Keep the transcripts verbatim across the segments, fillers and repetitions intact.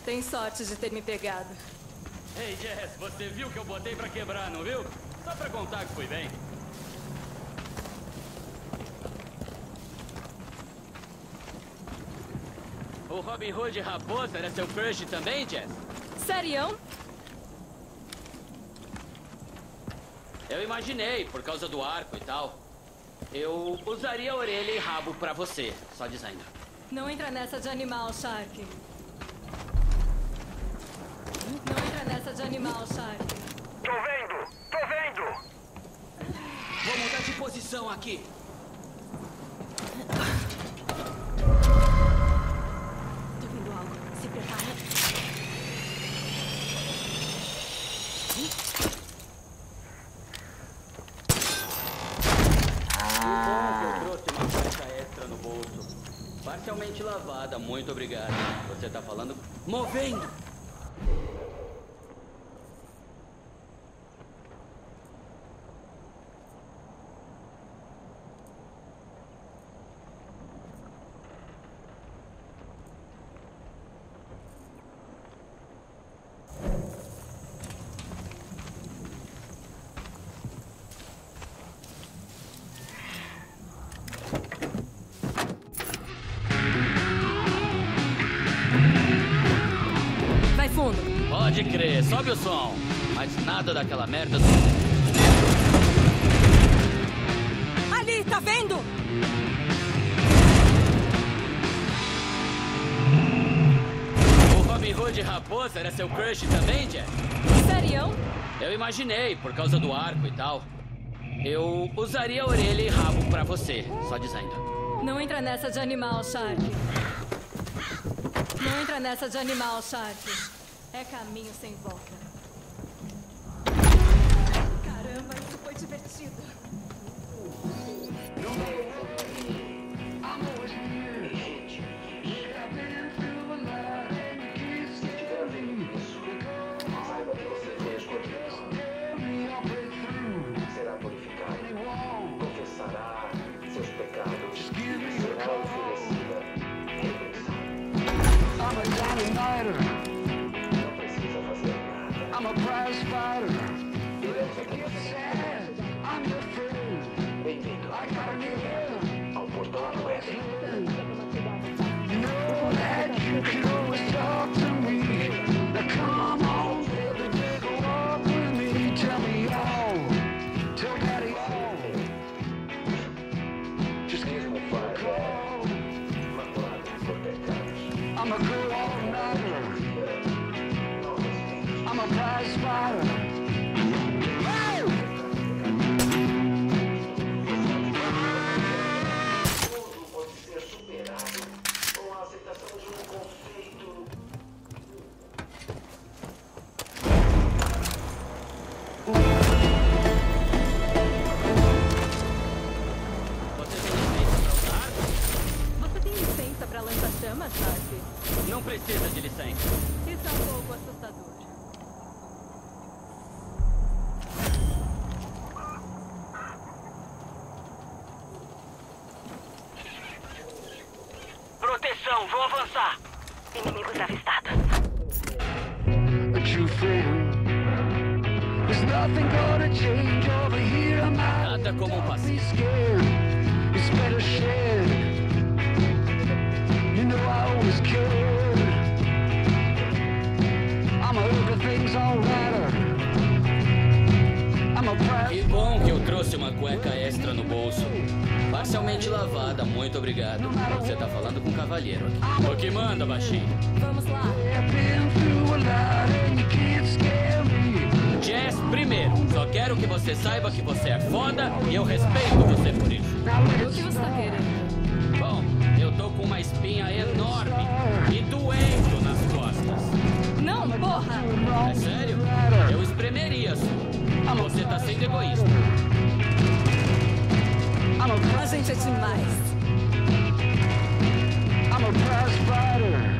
Tem sorte de ter me pegado. Ei, Jess, você viu que eu botei pra quebrar, não viu? Só pra contar que fui bem. O Robin Hood Raposa era seu crush também, Jess? Serião? Eu imaginei, por causa do arco e tal. Eu usaria orelha e rabo pra você, só dizendo. Não entra nessa de animal, Shark. Não entra nessa de animal, Shark. Tô vendo! Tô vendo! Vou mudar de posição aqui. Tô vendo algo. Se prepara. Parcialmente lavada, muito obrigado. Você tá falando... Movendo! Pode crer, sobe o som. Mas nada daquela merda do... Ali, tá vendo? O Robin Hood Raposa era seu crush também, Jack? Serião? Eu imaginei, por causa do arco e tal. Eu usaria orelha e rabo pra você, só dizendo. Não entra nessa de animal, Shark. Não entra nessa de animal, Shark. É caminho sem volta. Caramba, isso foi divertido. Saiba que você foi escolhido. Será purificado. Confessará seus pecados. Será oferecida redenção. I'm a prize fighter. I'm your friend. Bem-vindo I got a new head. ao portão do Éden. You know that you can always talk to me. Now come on, baby, take a walk with me. Tell me all. Tell Daddy all. Just give me a call. Maculado por pecados. I'm a good all-nighter. I'm a prize fighter. Tudo pode ser superado com a aceitação de um conceito. Você tem licença pra usar? Você tem licença pra lança-chamas, Shark? Não precisa de licença. Isso é um pouco assustador. Proteção, vou avançar. Inimigos avistados. A true friend. There's nothing gonna change over here. I'm out. Nada como um Be passeio. scared. It's better shared. You know I always cared. I'm a everything's alright. I'm a Que prize. bom que eu trouxe uma cueca extra no bolso. Parcialmente lavada, muito obrigado. Você tá falando com um cavalheiro aqui. O que manda, baixinho? Vamos lá. I've been through a lot and you can't scare me. Jess, primeiro, só quero que você saiba que você é foda e eu respeito você por isso. O que você tá querendo? Bom, eu tô com uma espinha enorme e doendo nas costas. Não, porra! É sério? Eu espremeria a sua. Você tá sendo egoísta. A gente é demais. I'm a prize fighter.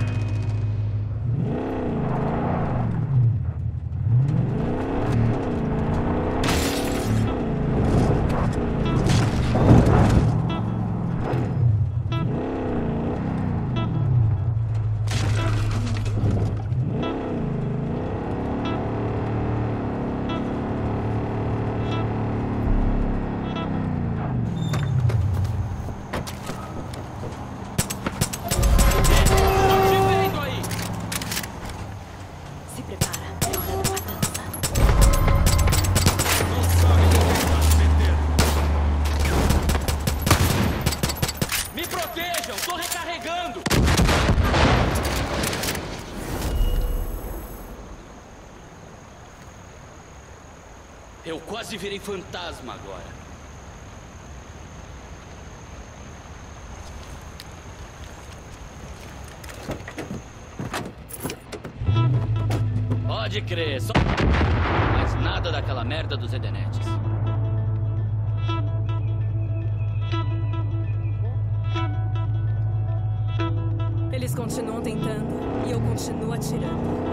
Eu quase virei fantasma agora. Pode crer, só... Mas nada daquela merda dos Edenetes. Eles continuam tentando e eu continuo atirando.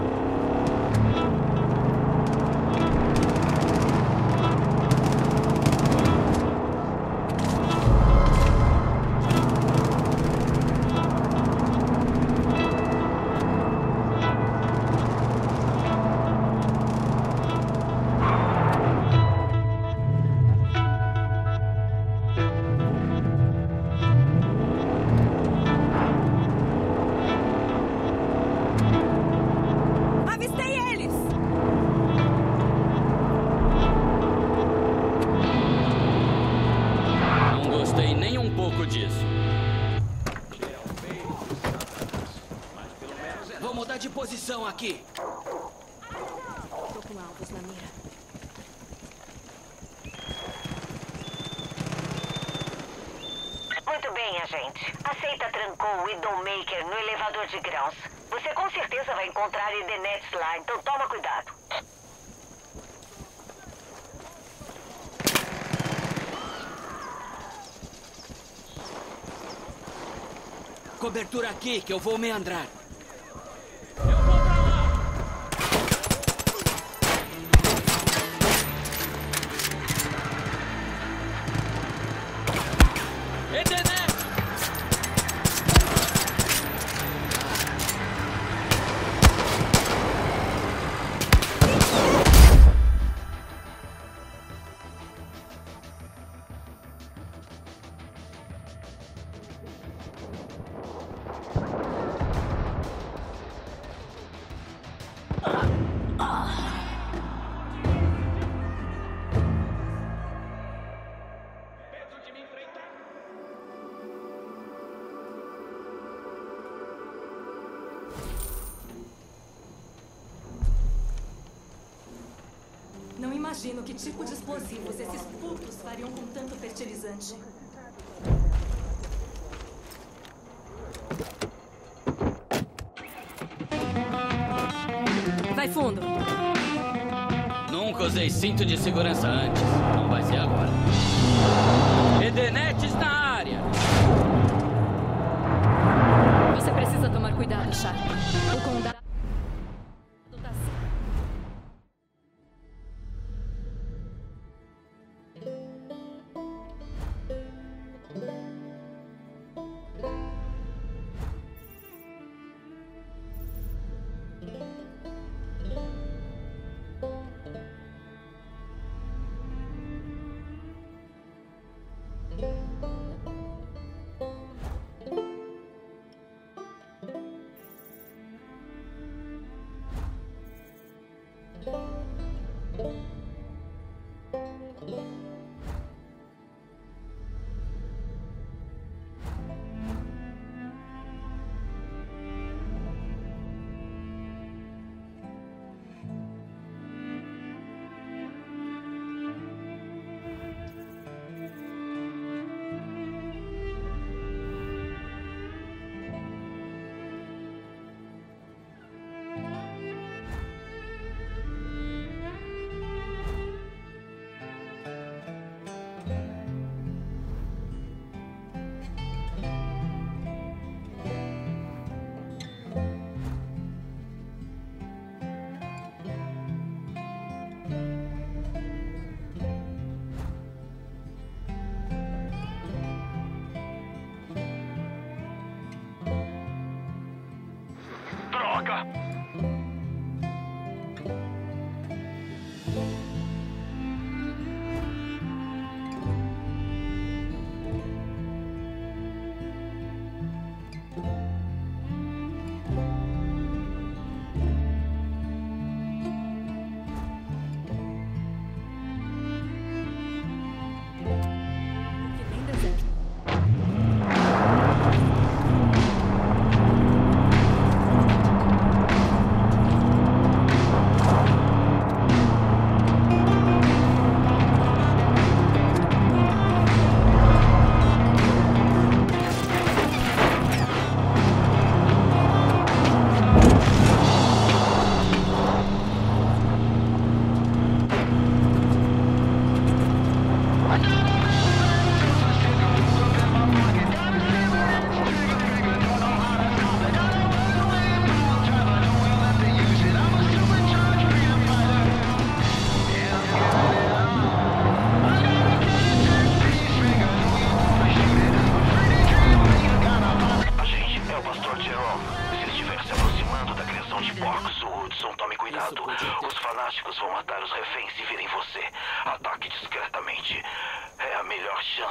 Aqui. Tô com alvos na mira. Muito bem, agente. Aceita Trancou o Widowmaker no elevador de grãos. Você com certeza vai encontrar Edenetes lá, então toma cuidado. Cobertura aqui, que eu vou meandrar. Não imagino que tipo de explosivos esses putos fariam com tanto fertilizante. Vai fundo. Nunca usei cinto de segurança antes. Não vai ser agora. Edenetes na área! Você precisa tomar cuidado, Sharp. O condado...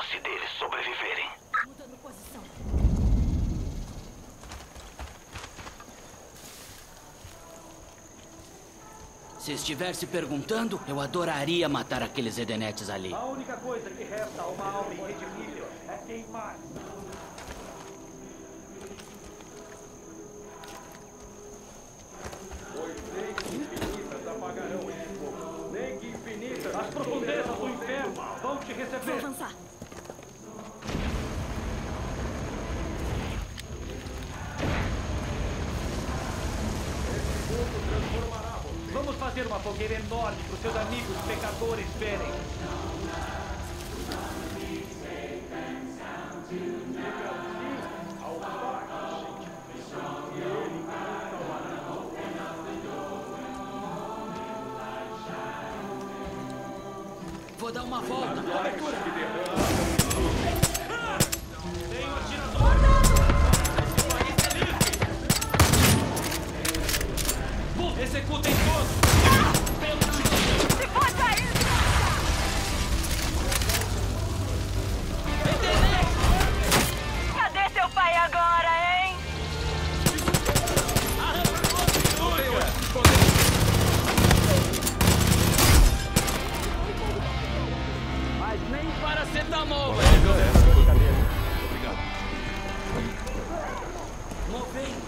chance deles sobreviverem. Mudando posição. Se estiver se perguntando, eu adoraria matar aqueles Edenetes ali. A única coisa que resta a uma alma irredimível é queimar. Pois nem que infinitas apagarão esse fogo. Nem que infinitas, as profundezas do inferno vão te Vou receber. avançar. Vamos fazer uma fogueira enorme para os seus amigos pecadores verem. Vou dar uma volta. Tem um atirador! Bom, executem todos! Se for sair, cadê seu pai agora, hein? Mas nem paracetamol. Obrigado. Movendo.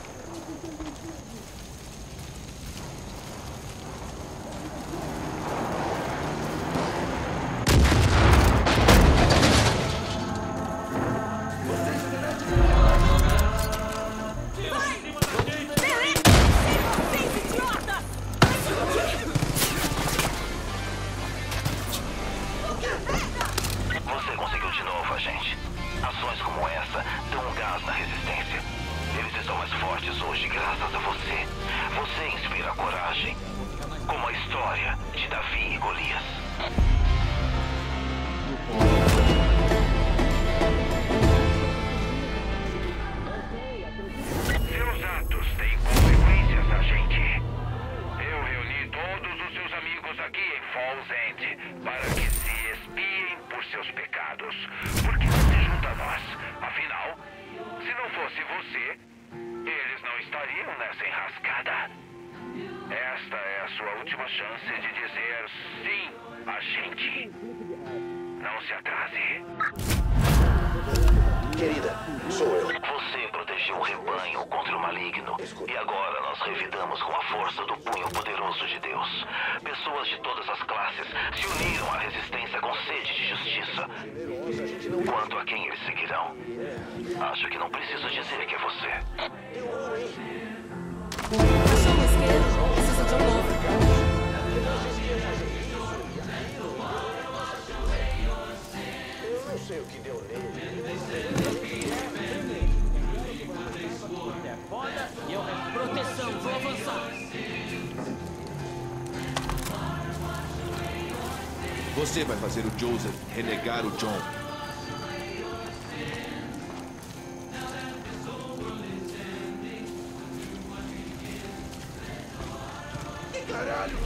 Você conseguiu de novo, agente. Ações como essa dão um gás na resistência. Eles estão mais fortes hoje graças a você. Você inspira coragem. Como a história de Davi e Golias. Seus atos têm consequências, agente. Eu reuni todos os seus amigos aqui em Falls End para que se expiem por seus pecados. Por que não se junta a nós? Afinal, se não fosse você, eles não estariam nessa enrascada. Esta é a sua última chance de dizer sim, agente. Não se atrase. Querida, sou eu. Você protegeu o rebanho contra o maligno. E agora nós revidamos com a força do punho poderoso de Deus. Pessoas de todas as classes se uniram à resistência com sede de justiça. Quanto a quem eles seguirão, acho que não preciso dizer que é você. Achou um isqueiro? Preciso de um novo. Eu não sei o que deu nele. Proteção, vou avançar. Você vai fazer o Joseph renegar o John. Caralho!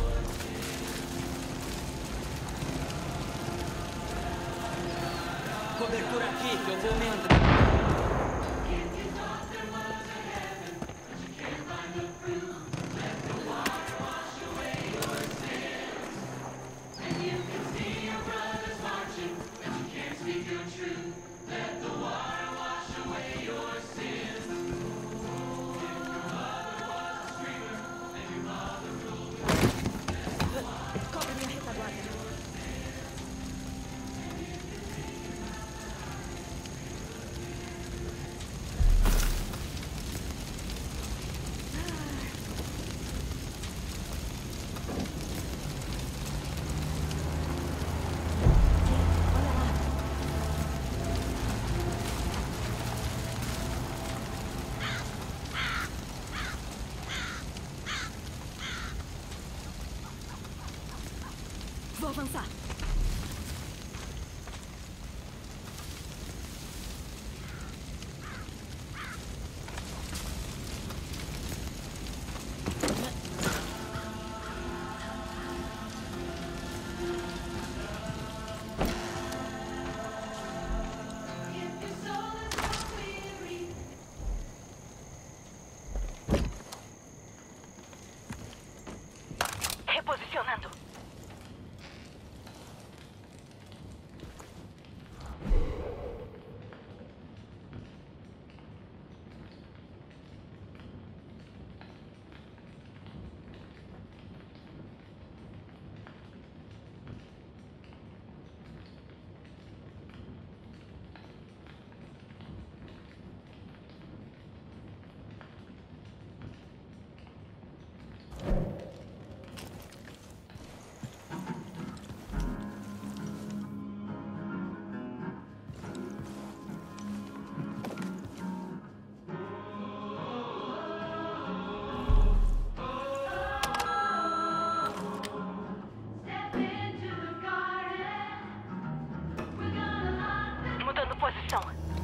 Cobertura aqui, que eu vou me andar. Cobre minha retaguarda. Vou avançar.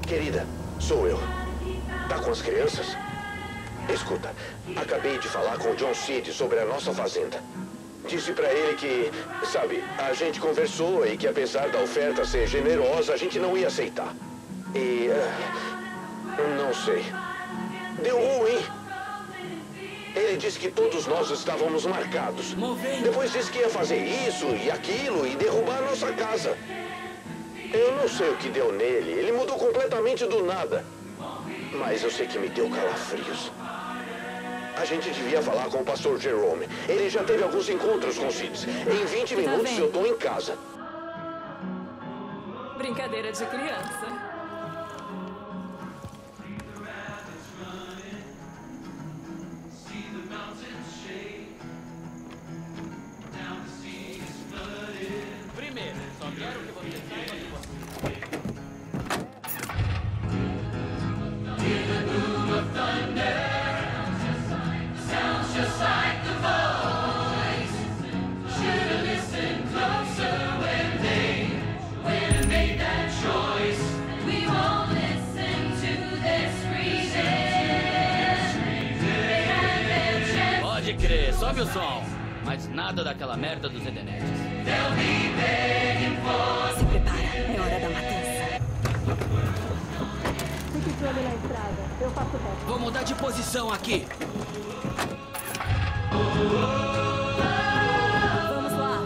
Querida, sou eu. Tá com as crianças? Escuta, acabei de falar com o John Seed sobre a nossa fazenda. Disse pra ele que, sabe, a gente conversou e que apesar da oferta ser generosa, a gente não ia aceitar. E... Uh, não sei. Deu ruim. Ele disse que todos nós estávamos marcados. Depois disse que ia fazer isso e aquilo e derrubar a nossa casa. Eu não sei o que deu nele. Ele mudou completamente do nada. Mas eu sei que me deu calafrios. A gente devia falar com o pastor Jerome. Ele já teve alguns encontros com Seeds. Em vinte minutos eu tô em casa. Brincadeira de criança. Primeiro, só quero que você saiba que você... Pode crer, sobe o som. Mas nada daquela merda dos Edenetes. Se prepara, é hora da matança. Fique de olho na estrada, eu faço o resto. Vou mudar de posição aqui. Vamos lá.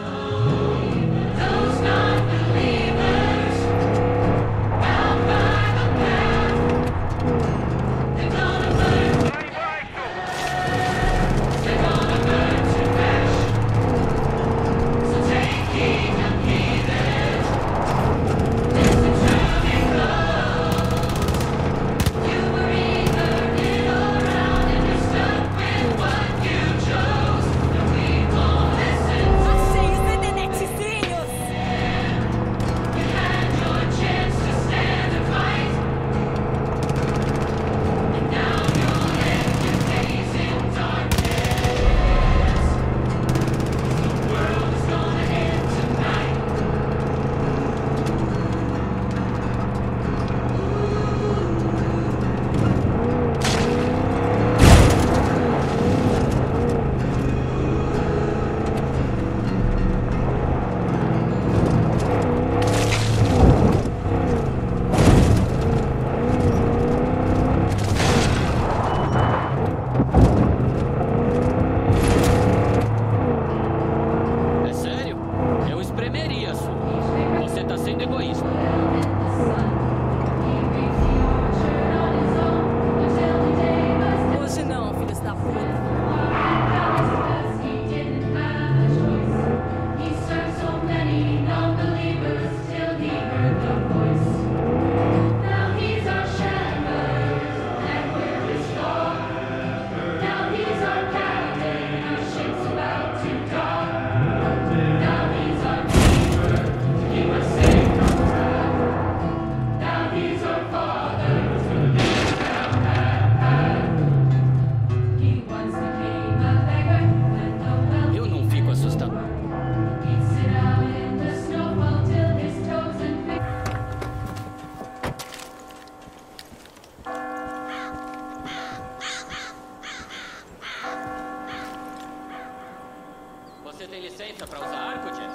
Você tem licença pra usar arco, Jess?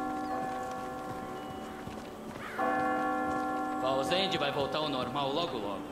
Falzend vai voltar ao normal logo logo.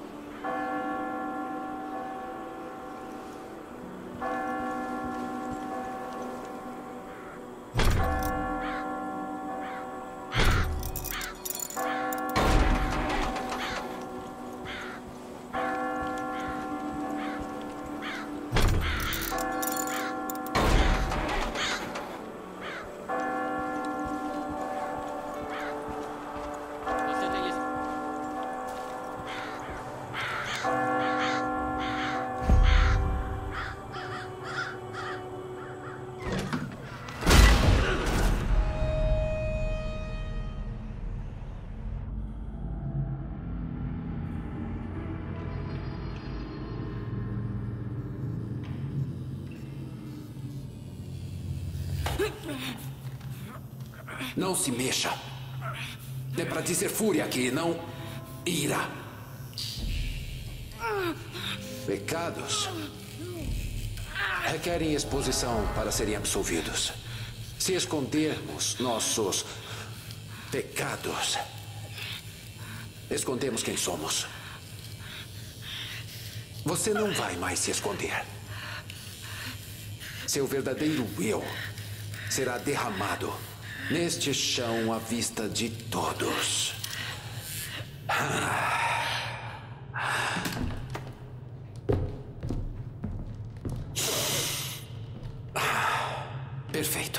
Não se mexa. É pra dizer fúria aqui, não ira. Pecados requerem exposição para serem absolvidos. Se escondermos nossos pecados, escondemos quem somos. Você não vai mais se esconder. Seu verdadeiro eu será derramado neste chão à vista de todos. Perfeito.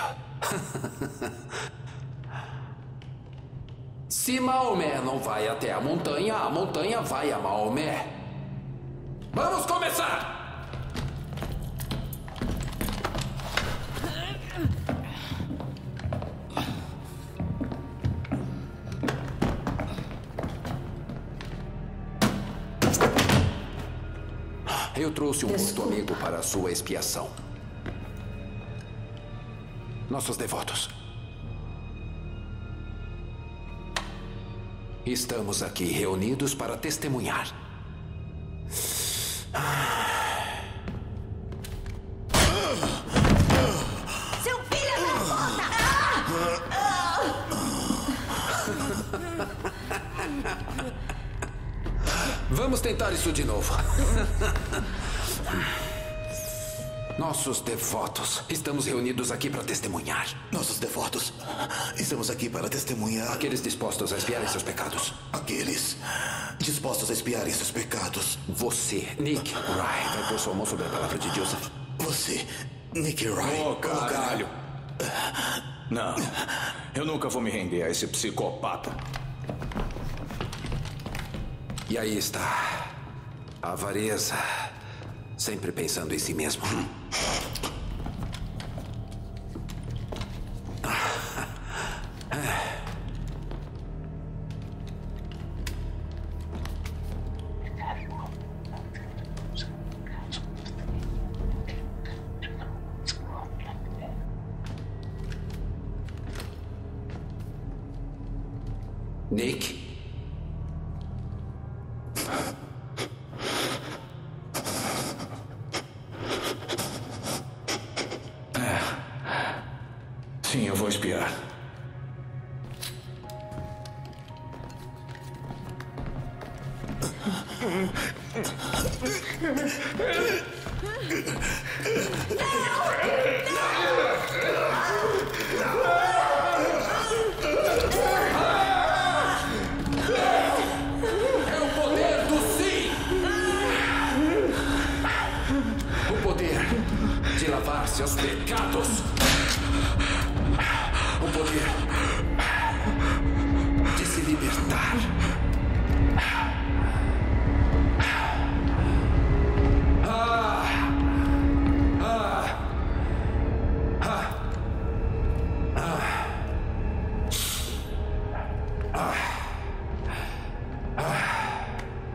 Se Maomé não vai até a montanha, a montanha vai a Maomé. Vamos começar! Eu trouxe um morto amigo para a sua expiação. Nossos devotos. Estamos aqui reunidos para testemunhar. Seu filho da puta! Vamos tentar isso de novo. Nossos devotos, estamos reunidos aqui para testemunhar. Nossos devotos, estamos aqui para testemunhar. Aqueles dispostos a expiarem seus pecados. Aqueles dispostos a expiarem seus pecados. Você, Nick Wright, vai pôr sua mão sobre a palavra de Joseph. Você, Nick Wright. Oh, caralho. Não, eu nunca vou me render a esse psicopata. E aí está a avareza, sempre pensando em si mesmo. Nick? Sim, eu vou espiar. É o poder do sim! O poder de lavar seus pecados. O poder de se libertar. Ah, ah, ah, ah, ah.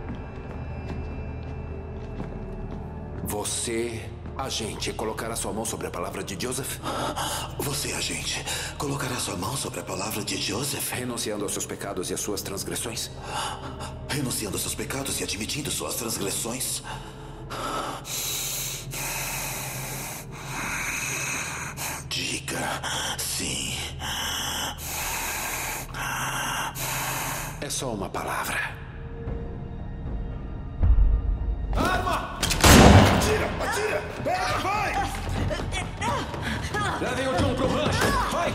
Você, agente, colocará sua mão sobre a palavra de Joseph? Você, agente, colocará sua mão sobre a palavra de Joseph? Renunciando aos seus pecados e às suas transgressões? Renunciando aos seus pecados e admitindo suas transgressões? Diga sim. É só uma palavra. Arma! Atira! Atira! Pega, vai! Levem o John pro rancho! Vai!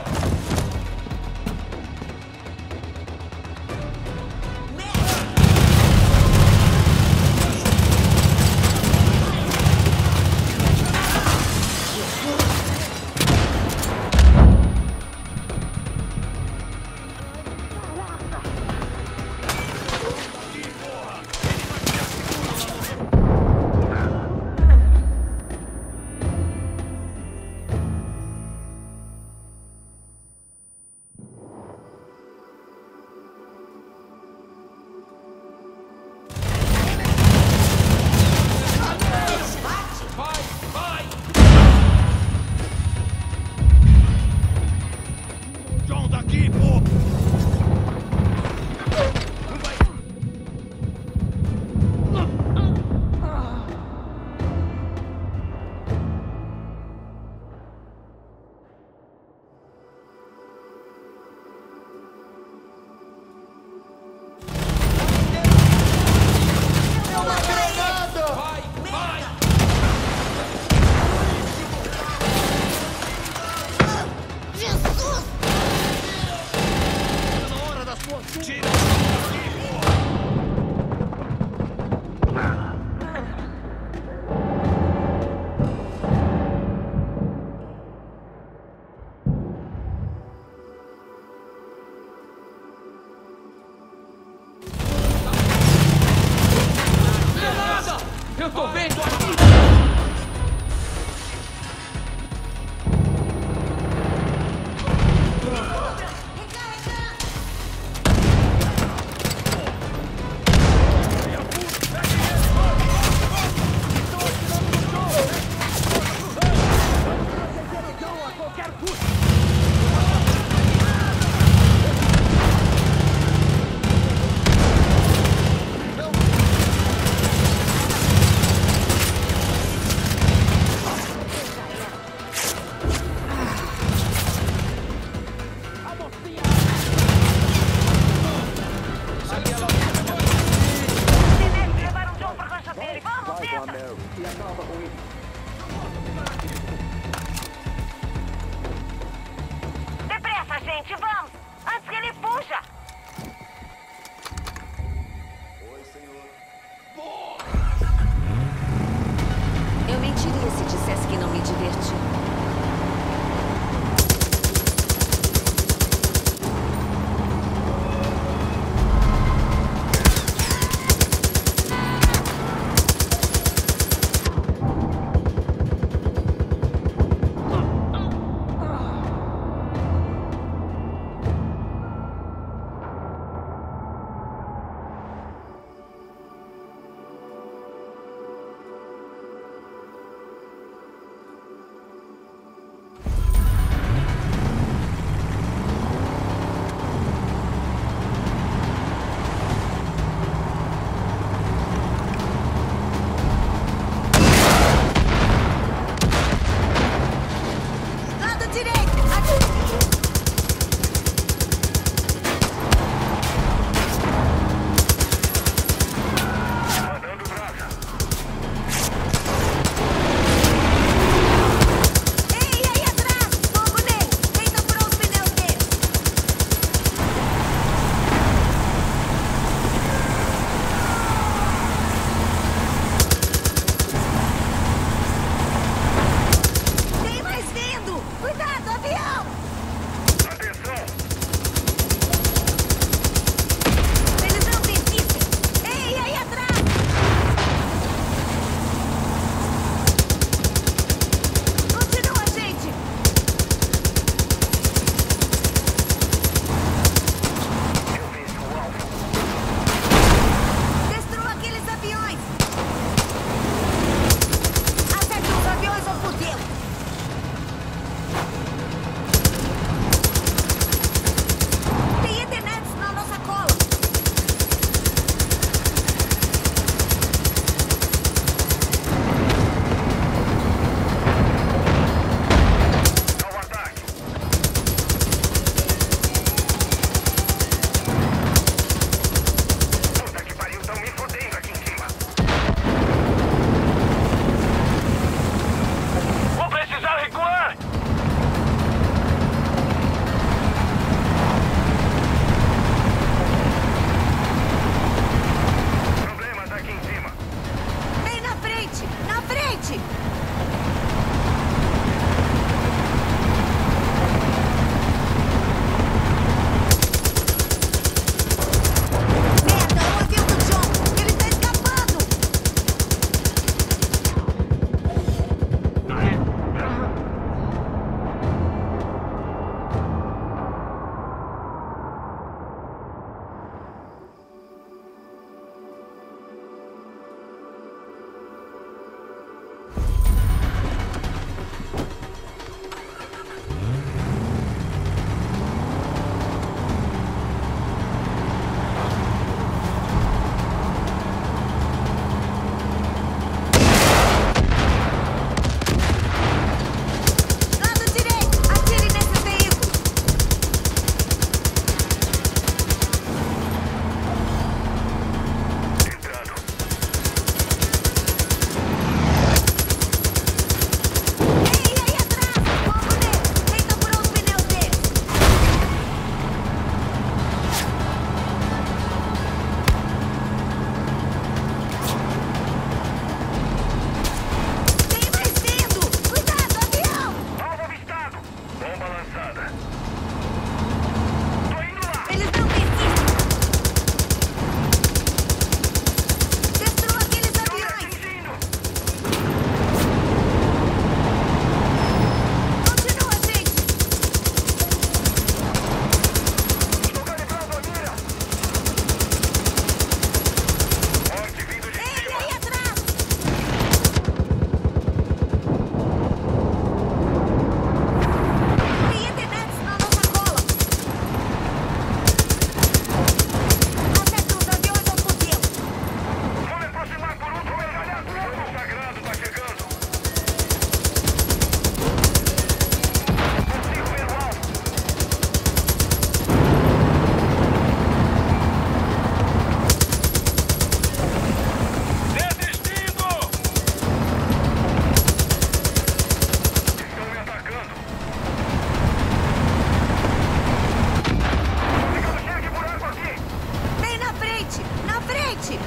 frente!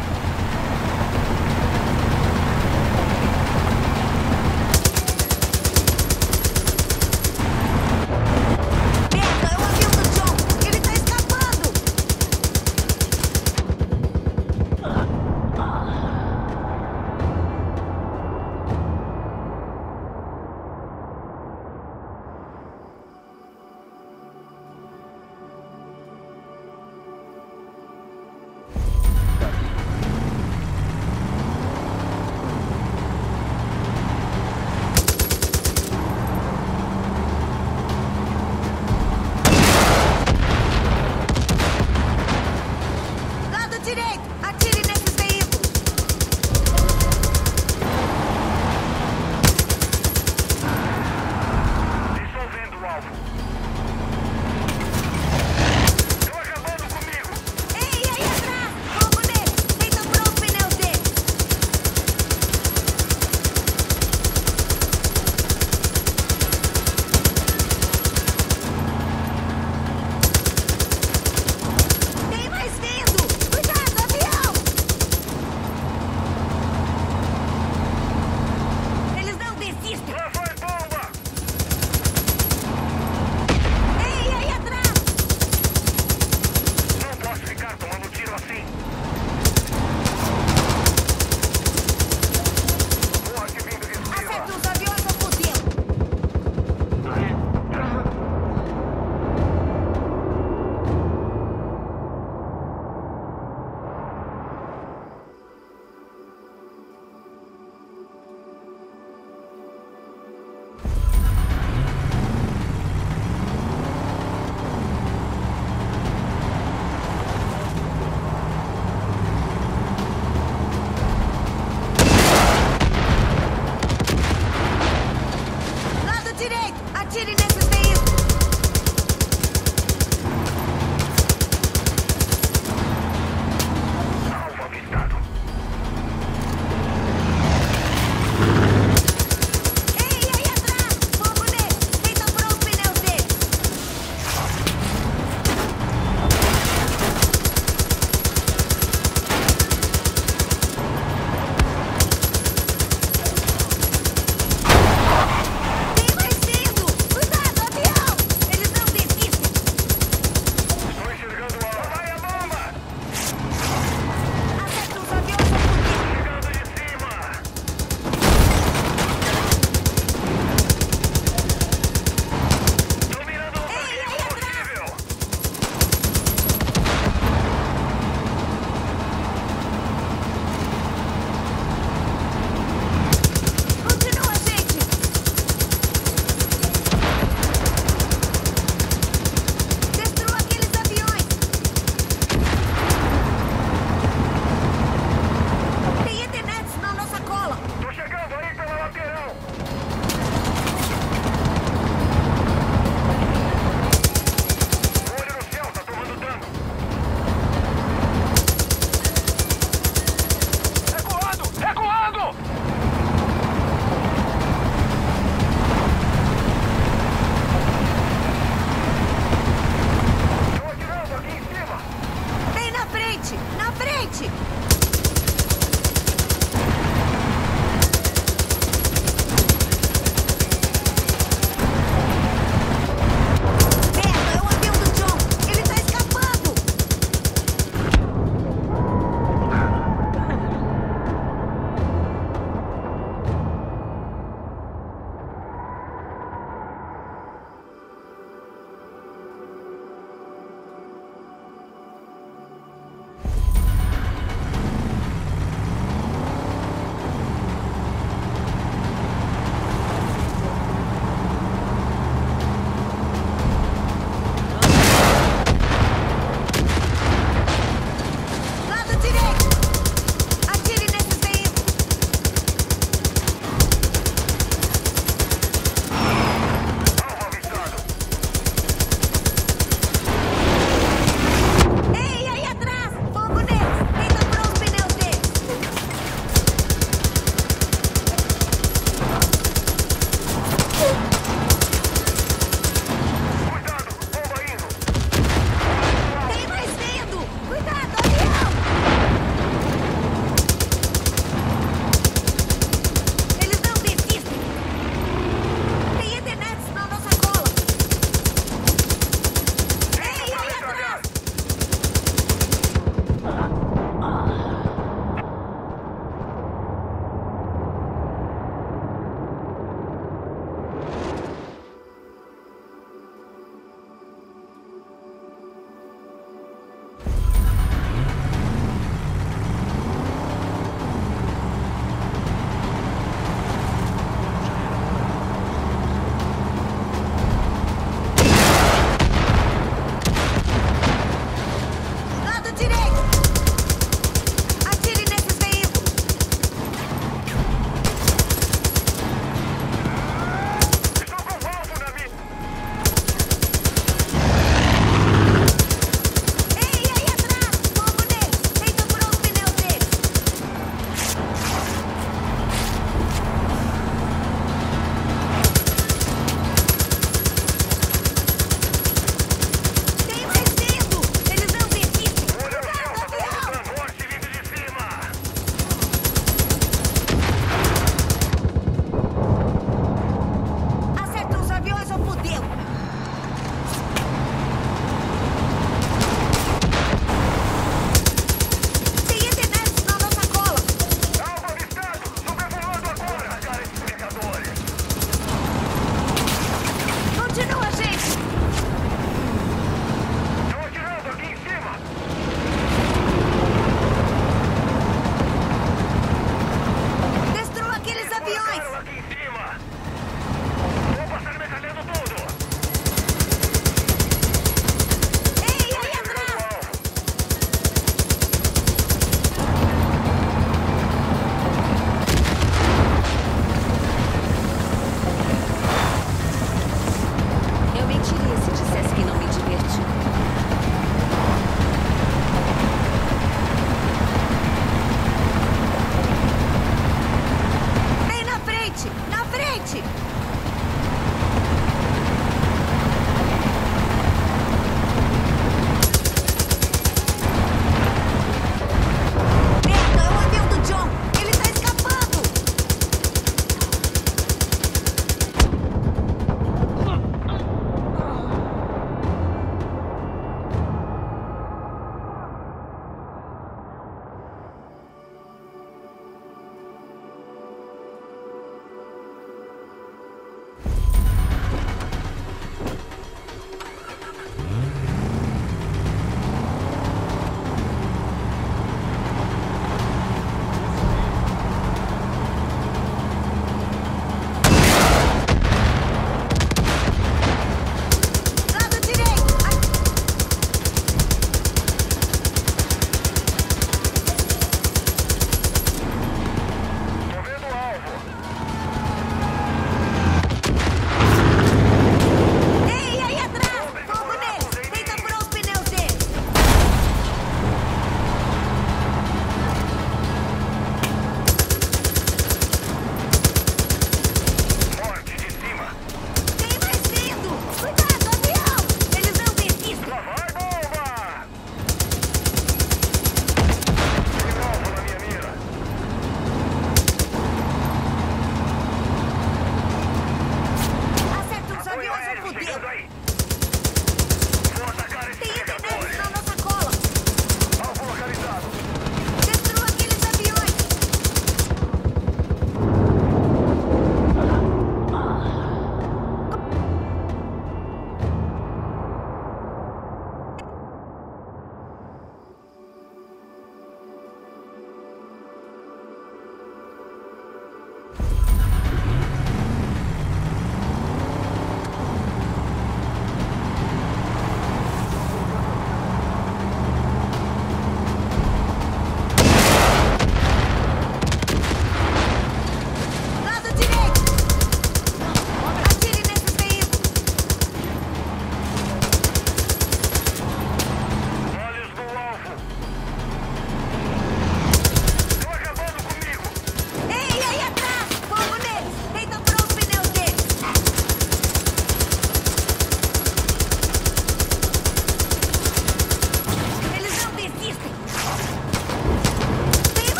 Merda, é o avião do John! Ele tá escapando! Lado direito! Atire nesses veículos! Dissolvendo o alvo. Estão acabando comigo. Ei, aí atrás! Fogo nele! Tenta furar os pneus dele! Tem mais vindo! Cuidado, avião! Eles não desistem! Lá vai bomba. Ei, aí atrás! Não posso ficar tomando tiro assim. Porra que vindo de cima. Acerta os aviões ou fudeu! Lado direito! Atire nesses veículos! Alvo avistado. Ei, aí atrás! Fogo nele! Tenta furar os pneus dele! Tem mais vindo! Cuidado, avião! Eles não desistem! Estou enxergando o alvo. Vai a bomba. Acerta os aviões ou fudeu! Chegando de cima. Dominando o Ei, aí máximo atrás! possível. Continua, gente! Destrua aqueles aviões! Tem internet na nossa cola! Tô chegando aí pela lateral. Olho no céu, tá tomando dano. Recuando! Recuando! Tô atirando aqui em cima. Vem na frente! Na frente! Merda, é o avião do John! Ele tá escapando!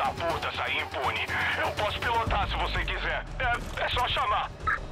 da puta sair impune. Eu posso pilotar se você quiser. É, é só chamar.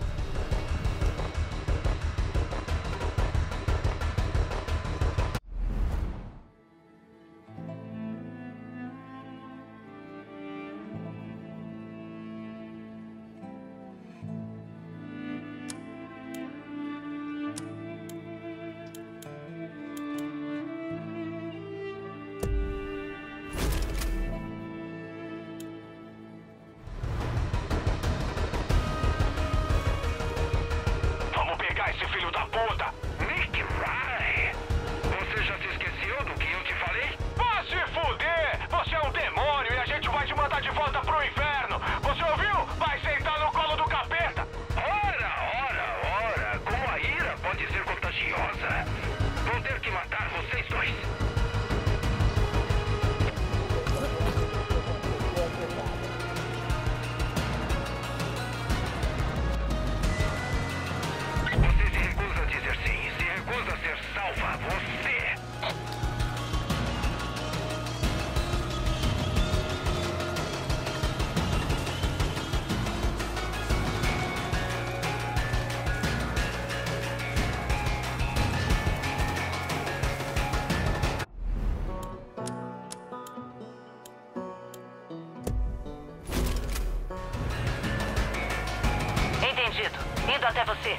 Indo até você.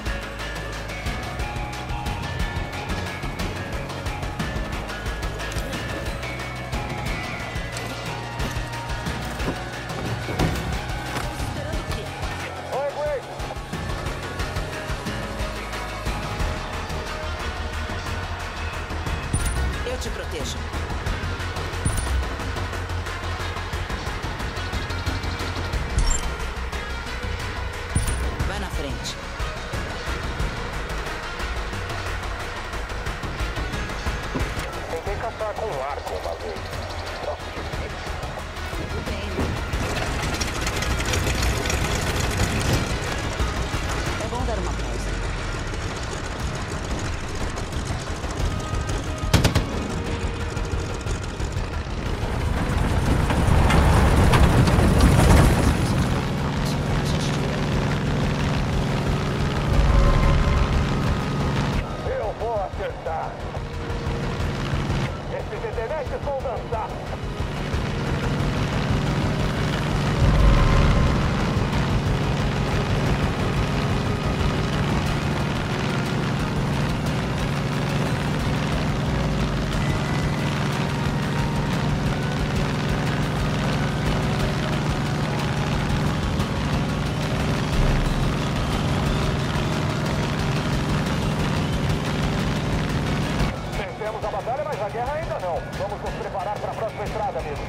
Oi, Grace. Eu te protejo. Vai na frente. Tentei caçar com um arco uma vez. Troço difícil. Tudo bem. É bom dar uma pausa. Eu vou acertar. Esses internetes vão dançar. Vencemos a batalha, mas a guerra ainda não. Vamos nos preparar para a próxima estrada, amigo.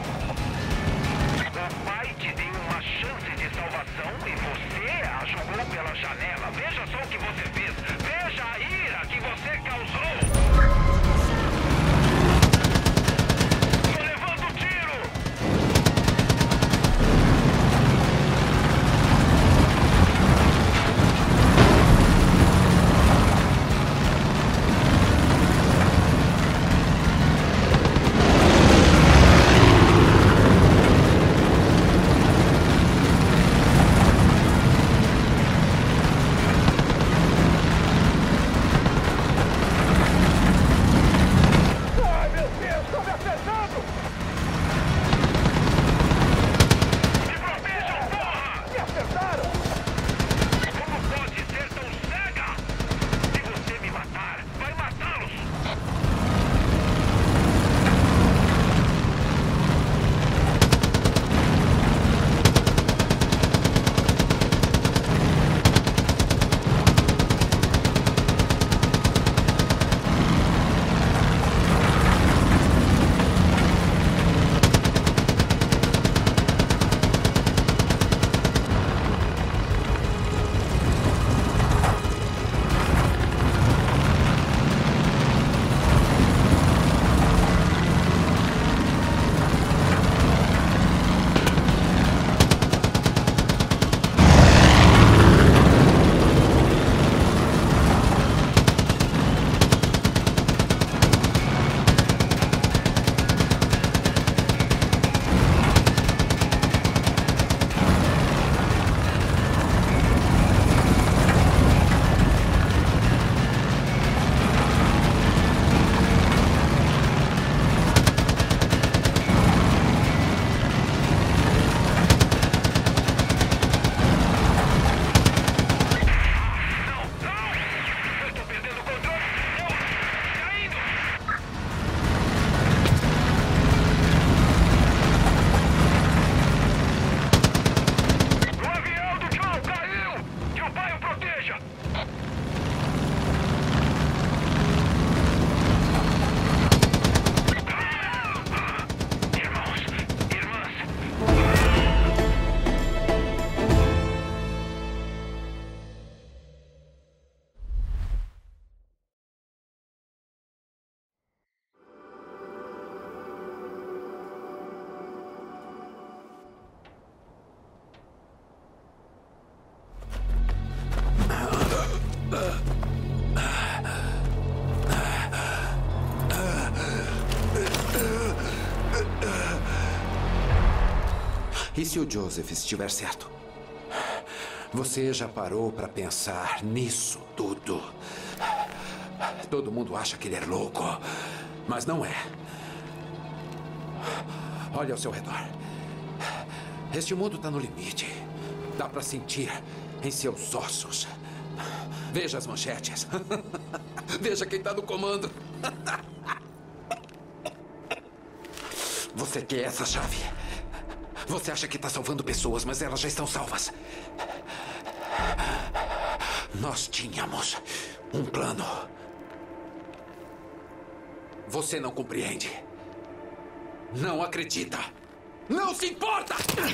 O pai te deu uma chance de salvação e você a jogou pela janela. Veja só o que você fez. Veja a ira que você causou. Tô levando tiro. E se o Joseph estiver certo? Você já parou para pensar nisso tudo? Todo mundo acha que ele é louco, mas não é. Olha ao seu redor. Este mundo está no limite. Dá para sentir em seus ossos. Veja as manchetes. Veja quem está no comando. Você quer essa chave? Você acha que está salvando pessoas, mas elas já estão salvas. Nós tínhamos um plano. Você não compreende. Não acredita. Não se importa!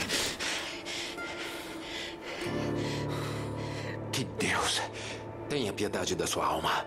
Que Deus tenha piedade da sua alma.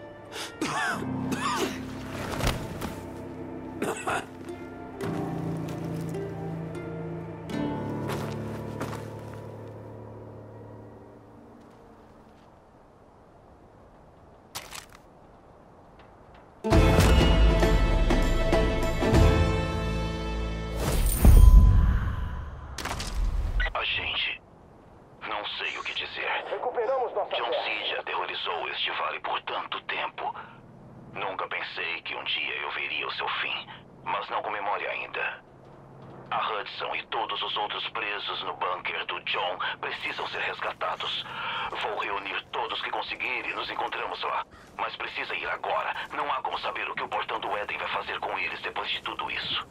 Agente, não sei o que dizer. Recuperamos nossa John Seed aterrorizou este vale por tanto tempo. Nunca pensei que um dia eu veria o seu fim, mas não comemore ainda. A Hudson e todos os outros presos no bunker do John precisam ser resgatados. Vou reunir todos que conseguir e nos encontramos lá. Mas precisa ir agora. Não há como saber o que o Portão do Éden vai fazer com eles depois de tudo isso.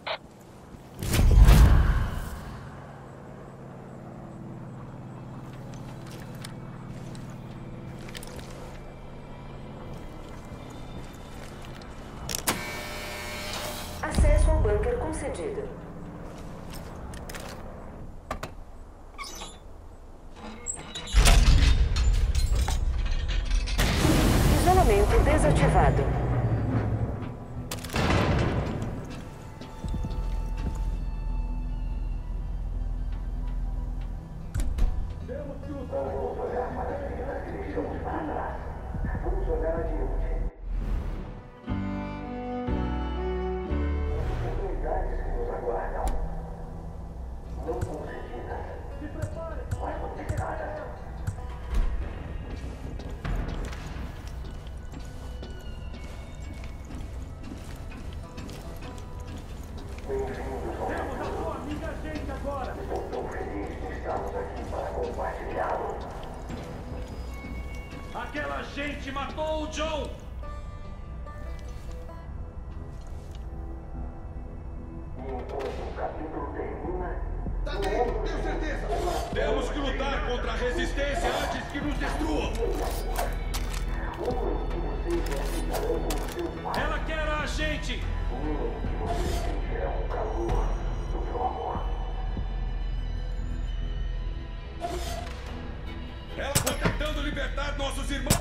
Acesso ao bunker concedido. Isolamento desativado. Vamos olhar para as vidas que deixamos para trás. Vamos olhar adiante. As oportunidades que nos aguardam. Não concedidas, mas multiplicadas. Bem-vindos ao Temos a sua amiga gente agora! Estou tão feliz de estarmos aqui para compartilhá-lo. Aquela gente matou o John! E enquanto o capítulo termina... Tá dentro, tenho certeza! Temos que lutar contra a resistência antes que nos destruam! Um que vocês aceitarão como seu pai. Ela quer a gente! Um que vocês sentirão o calor do meu amor. Ela está tentando libertar nossos irmãos!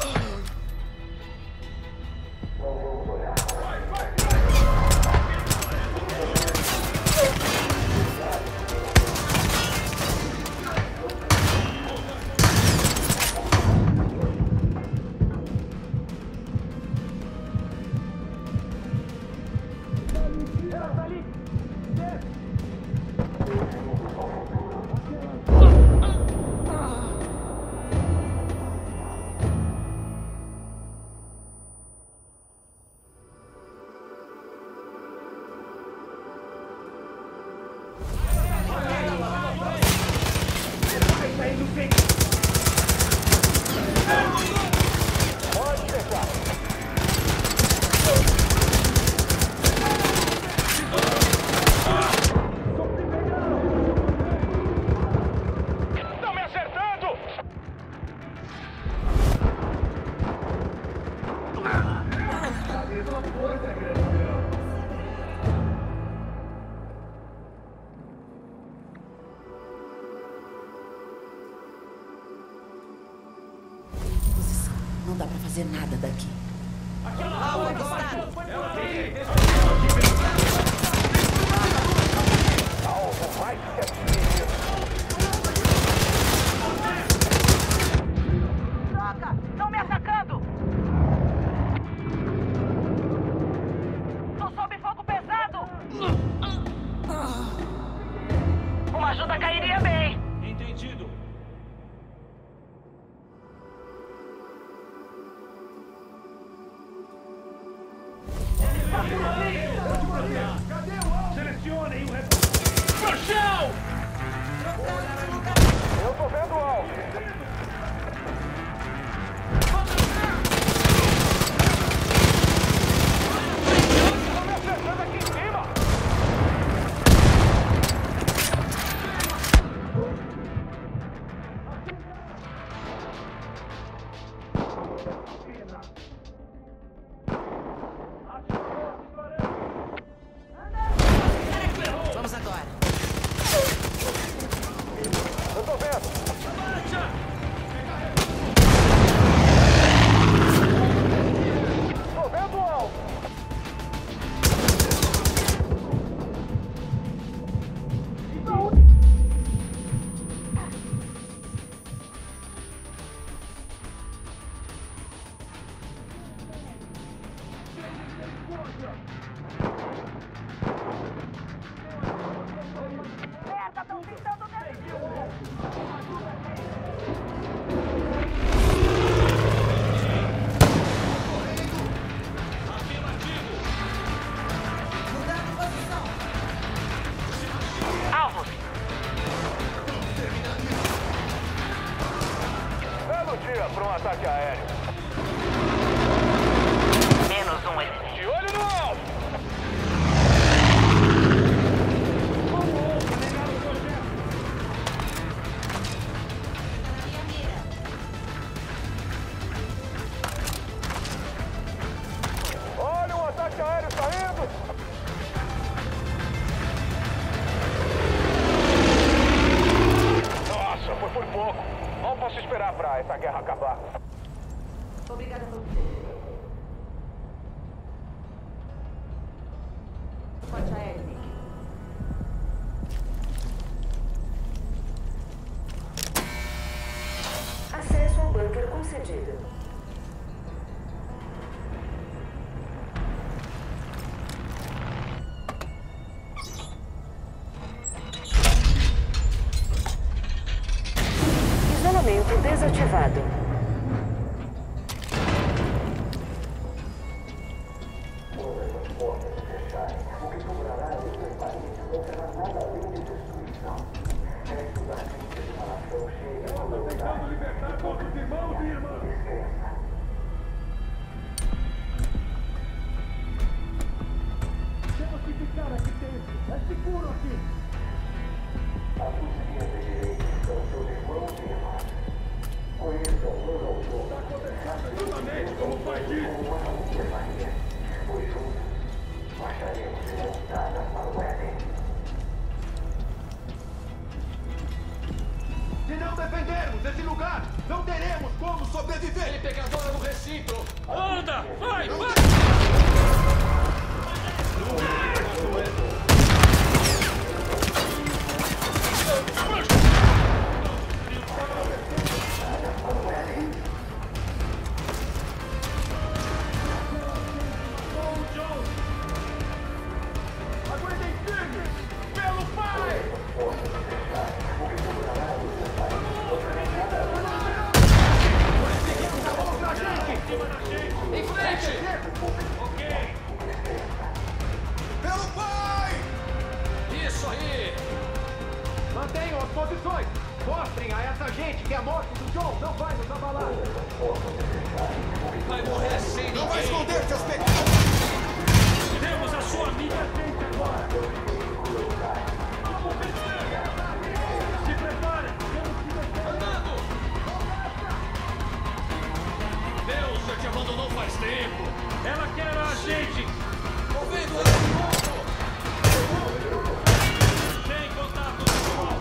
Não vamos olhar para Vai, vai! Ela tá ali! Estão me acertando! Posição. Não dá pra fazer nada daqui. Alvo avistado! alvo mais certinho. Droga! Estão me atacando! Tô sob fogo pesado! Uma Uma ajuda cairia bem. Entendido. Selecionem o rep... No chão! Eu tô vendo o alvo. Estão me acertando aqui em cima. Vamos agora. Eu tô vendo. Tô vendo o alvo. Merda, estão tentando alvos. Belo dia para um ataque aéreo. Menos um esse. De olho no alvo. Olha um ataque aéreo saindo. Nossa, foi por pouco. Não posso esperar pra essa guerra acabar. Obrigada por... Forte aéreo, Nick. Acesso ao bunker concedido. Isolamento desativado. Tentando libertar nossos irmãos e irmãs. Temos que ficar aqui dentro. É seguro aqui. A cozinha direita são seus irmãos e irmãs. Conheçam um ao outro. Está acontecendo exatamente como faz isso. Pois juntos marcharemos remontadas para o Éden. Se não defendermos esse lugar, não teremos como sobreviver! Tem pegadora no recinto! Anda! Vai, vai! Aguentem firmes! Pelo pai! Em frente! Ok! Pelo pai! Isso aí! Mantenham as posições! Mostrem a essa gente que a morte do John não vai nos abalar! Vai morrer sem Não vai ninguém! esconder seus pecados! Temos a sua amiga gente agora! Se prepare! Andando! Deus já te abandonou faz tempo! Ela quer a gente! Tô vendo ela de novo! Tem contato visual!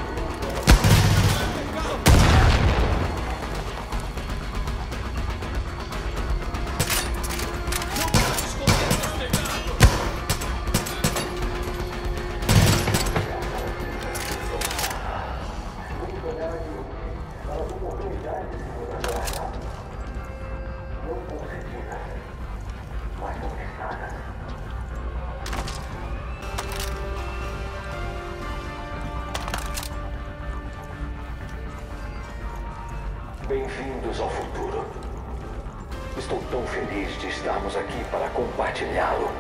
Não pode esconder seus pecados! Bem-vindos ao futuro. Estou tão feliz de estarmos aqui para compartilhá-lo.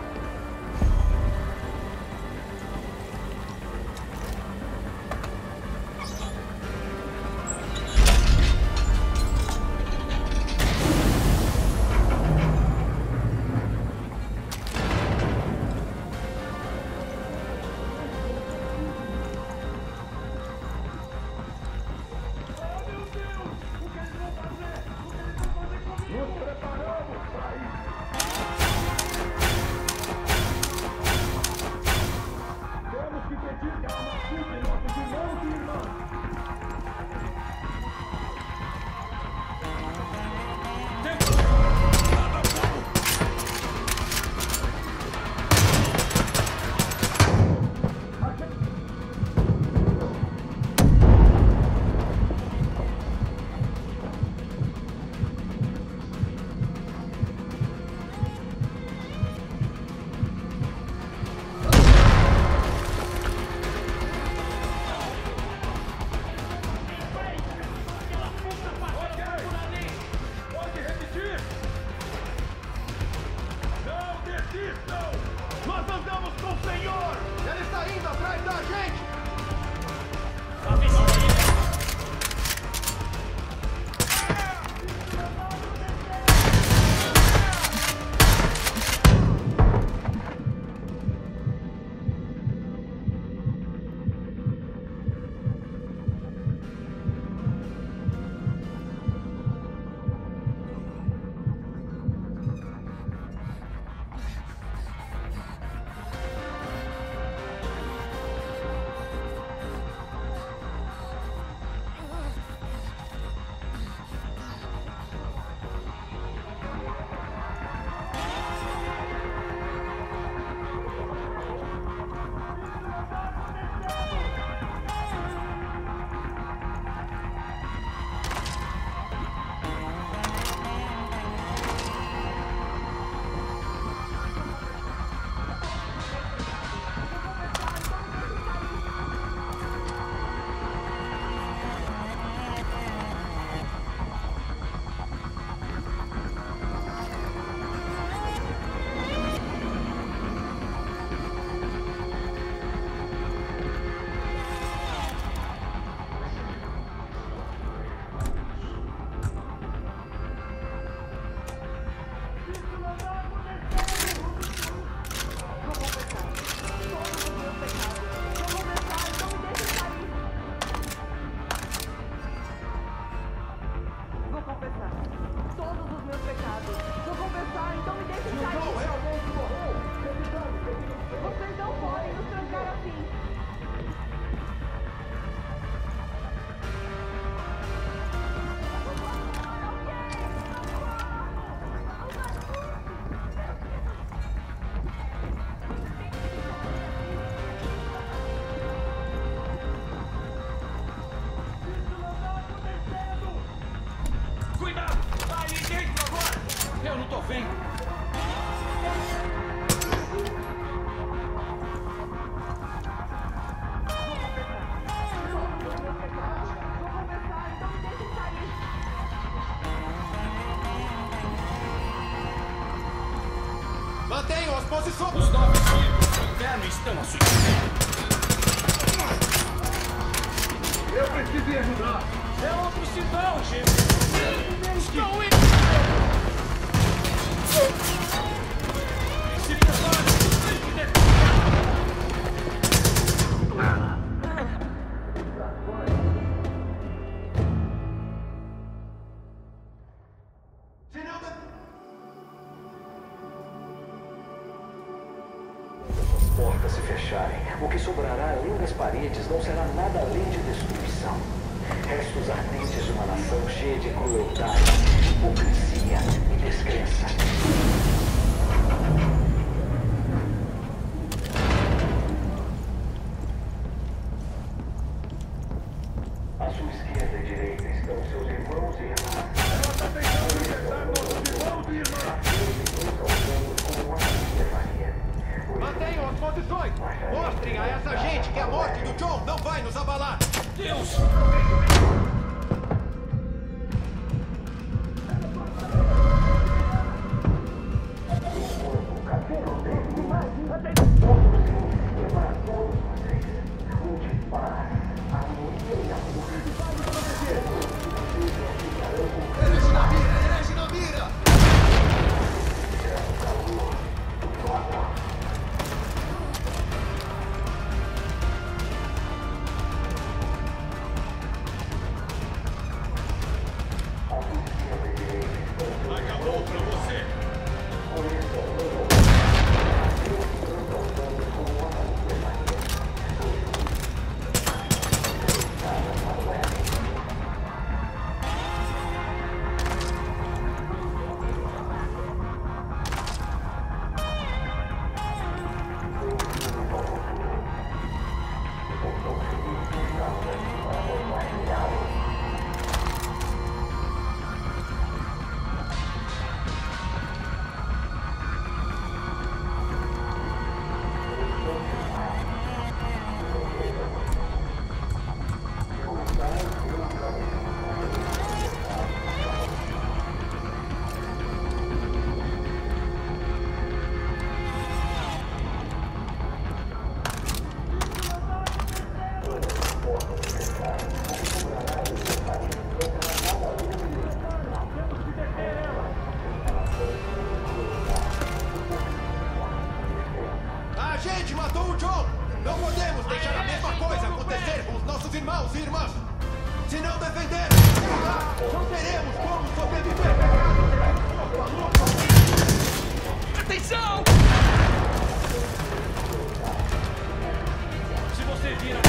Mantenham as posições! Os novos filhos do inferno estão à sua espera. Eu preciso ir ajudar! É uma precisão, gente! Estou indo! Se prepare! Portas se fecharem, o que sobrará além das paredes não será nada além de destruição. Restos ardentes de uma nação cheia de crueldade, hipocrisia e descrença. À sua esquerda e direita estão seus irmãos e irmãs. Ela está tentando libertar nossos irmãos e irmãs! Como uma família faria. Mantenham as posições! Mostrem a essa gente que a morte do John não vai nos abalar! Deus! irmãos e irmãs! Se não defendermos, não teremos como sobreviver! Atenção! Se você vira...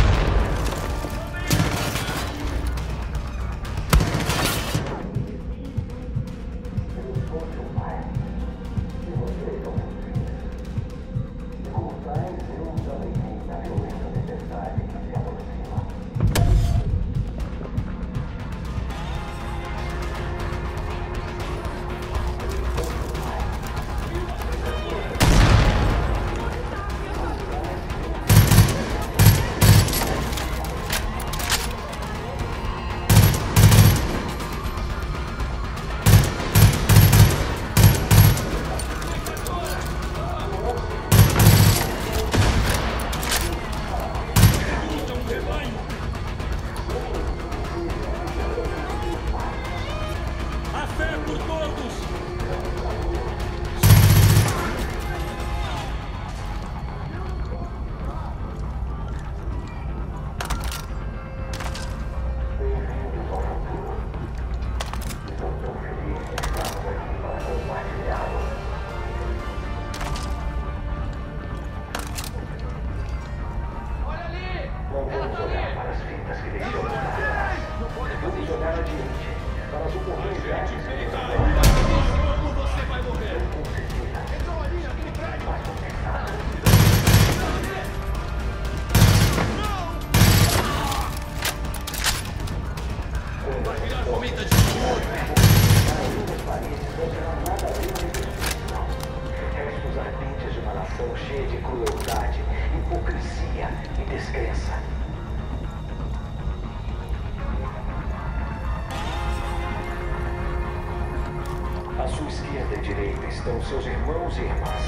Seus irmãos e irmãs.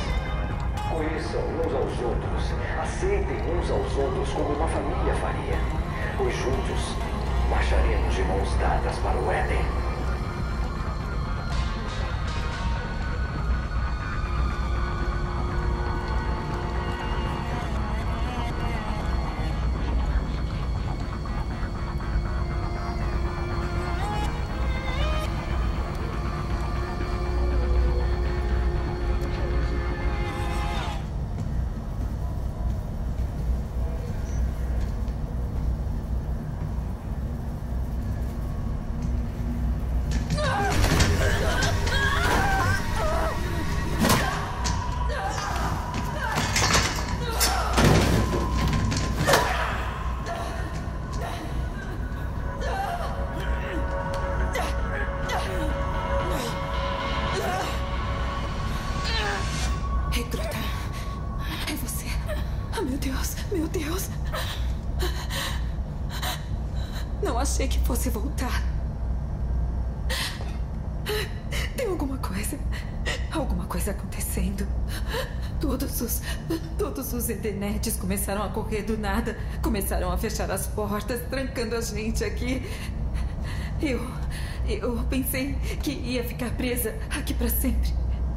Conheçam uns aos outros. Aceitem uns aos outros como uma família faria. Pois juntos marcharemos de mãos dadas para o Éden. Achei que fosse voltar. Tem alguma coisa. Alguma coisa acontecendo. Todos os. Todos os Edenetes começaram a correr do nada. Começaram a fechar as portas, trancando a gente aqui. Eu. Eu pensei que ia ficar presa aqui pra sempre.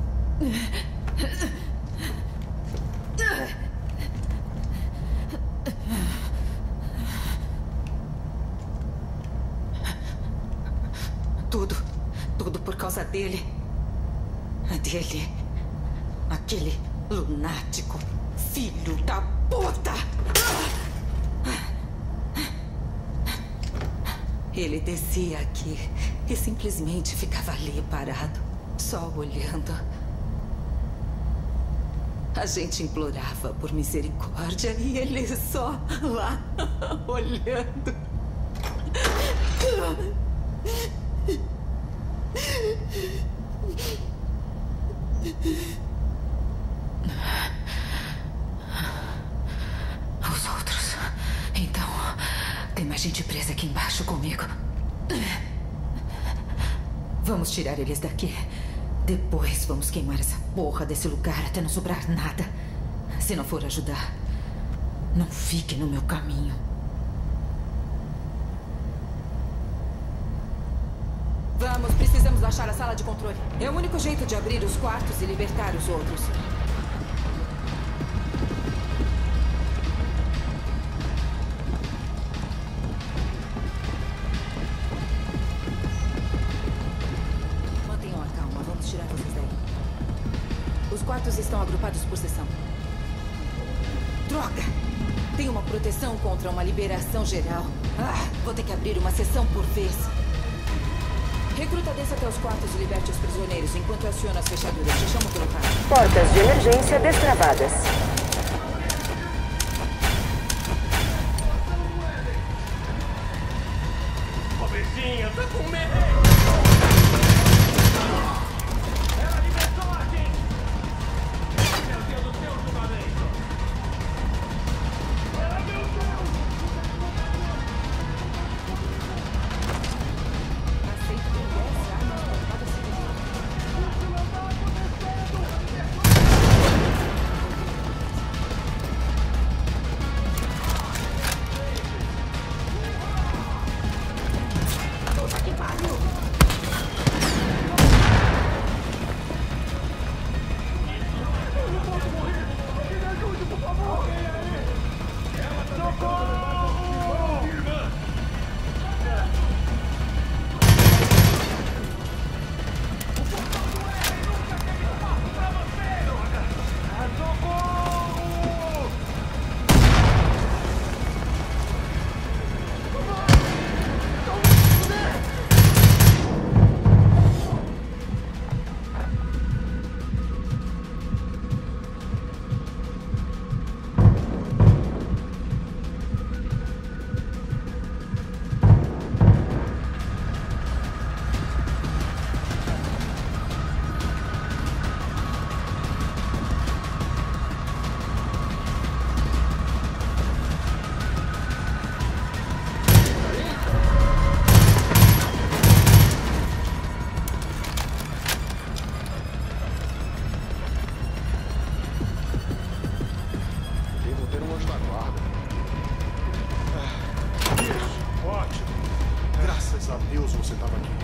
Tudo, tudo por causa dele. Dele. Aquele lunático filho da puta! Ele descia aqui e simplesmente ficava ali parado, só olhando. A gente implorava por misericórdia e ele só lá olhando. Os outros. Então, tem mais gente presa aqui embaixo comigo. Vamos tirar eles daqui. Depois vamos queimar essa porra desse lugar até não sobrar nada. Se não for ajudar, não fique no meu caminho. Vamos, precisamos achar a sala de controle. É o único jeito de abrir os quartos e libertar os outros. quartos estão agrupados por seção. Droga! Tem uma proteção contra uma liberação geral. Ah, vou ter que abrir uma seção por vez. Recruta, desça até os quartos e liberte os prisioneiros enquanto eu aciono as fechaduras. Te chamo pelo carro. Portas de emergência destravadas. Pobrezinha, tá com medo! Ela libertou a gente! Meu Deus do céu, julgamento! Ah, meu Deus! Aceito que dez armas por cada segundo. Isso não tá acontecendo! Que pariu! Eu não posso morrer! Alguém me ajude, por favor! Alguém aí! Ela tá socorro! Irmã! O portão do Éden nunca teve espaço pra você, droga! Ah, socorro! Devo ter um anjo da guarda. Isso, ótimo. Graças a Deus você estava aqui.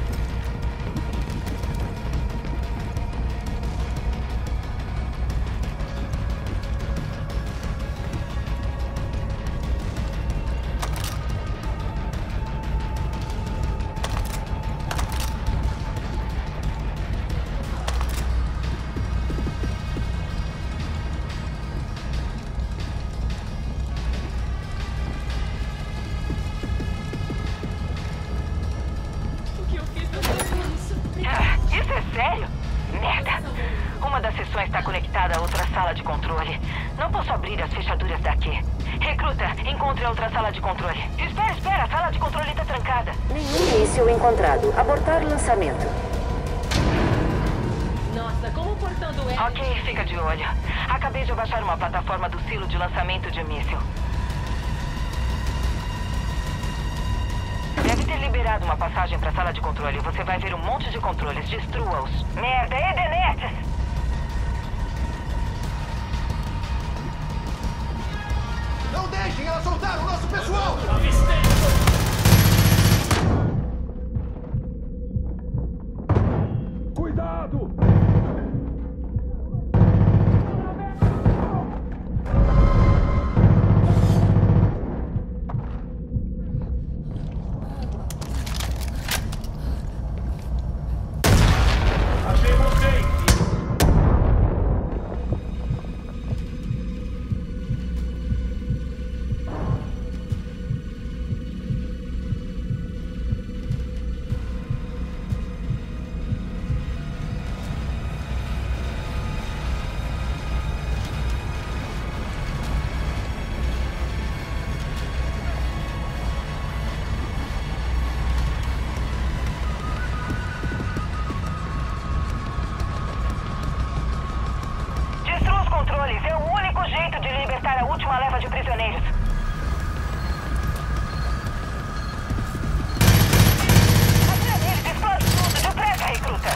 Ah, isso é sério? Merda! Uma das seções está conectada a outra sala de controle. Não posso abrir as fechaduras daqui. Recruta, encontre a outra sala de controle. Espera, espera, a sala de controle está trancada. Nenhum míssil encontrado. Abortar lançamento. Nossa, como o portão do Éden... Ok, fica de olho. Acabei de abaixar uma plataforma do silo de lançamento de míssil. Deve ter liberado uma passagem para a sala de controle. Você vai ver um monte de controles. Destrua-os. Merda, Edenetes! Não deixem ela soltar o nosso pessoal! Cuidado! Achei vocês! Destrua os controles. É o único jeito de libertar a última leva de prisioneiros. Atira neles, explode tudo. Depressa, recruta.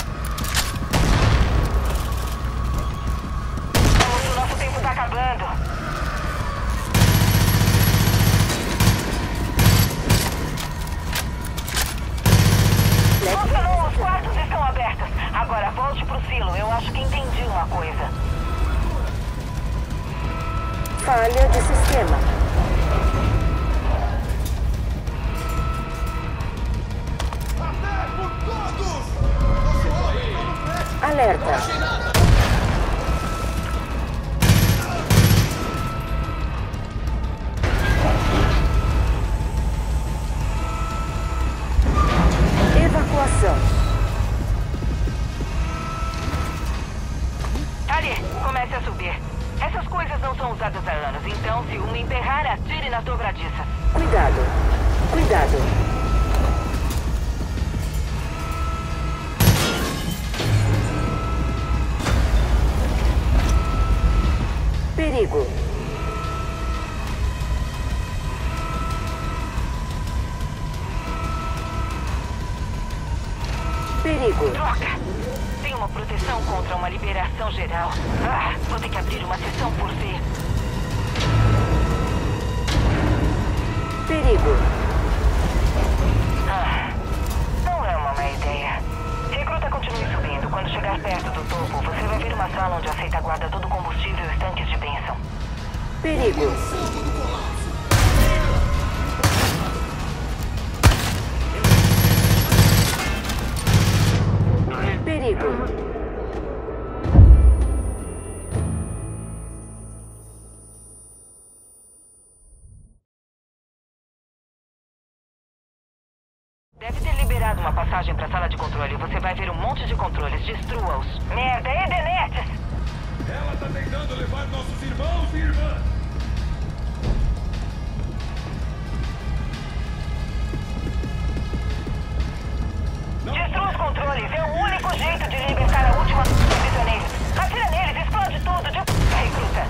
O nosso tempo tá acabando. Funcionou, os quartos estão abertos. Agora volte pro silo. Eu acho que entendi uma coisa. Falha de sistema. nas dobradiças. Cuidado. Cuidado. Perigo. Perigo. Droga! Tem uma proteção contra uma liberação geral. Ah, vou ter que abrir uma sessão por si. Perigo. Ah, não é uma má ideia. Recruta, continue subindo. Quando chegar perto do topo, você vai ver uma sala onde aceita guarda todo o combustível e os tanques de bênção. Perigo. Perigo. Deve ter liberado uma passagem para a sala de controle. Você vai ver um monte de controles. Destrua-os. Merda, Edenetes! Ela tá tentando levar nossos irmãos e irmãs! Destrua os controles. É o único jeito de libertar a última dos prisioneiros. Atira neles, explode tudo. De... Recruta.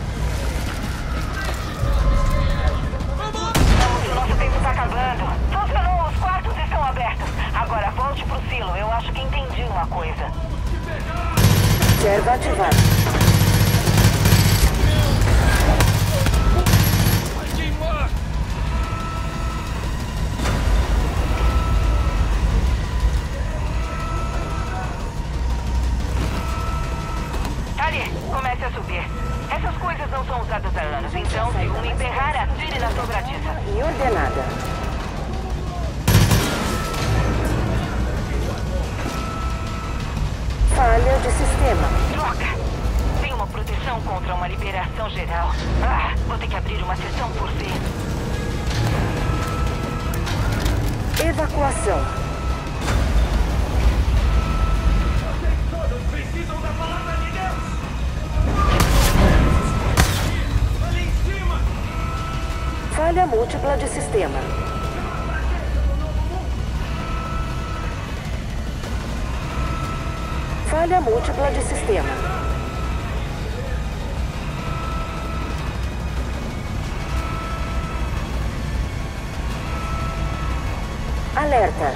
Vamos, o nosso tempo tá acabando. Funcionou, os quartos estão abertos. Agora volte pro silo. Eu acho que entendi uma coisa. Servo ativado. Ali, comece a subir. Essas coisas não são usadas há anos, então se um emperrar, atire na dobradiça. E ordenada. Falha de sistema. Droga! Tem uma proteção contra uma liberação geral. Ah, vou ter que abrir uma sessão por si. Evacuação. Todos precisam da palavra de Deus! Ali em cima! Falha múltipla de sistema. Falha múltipla de sistema. Alerta.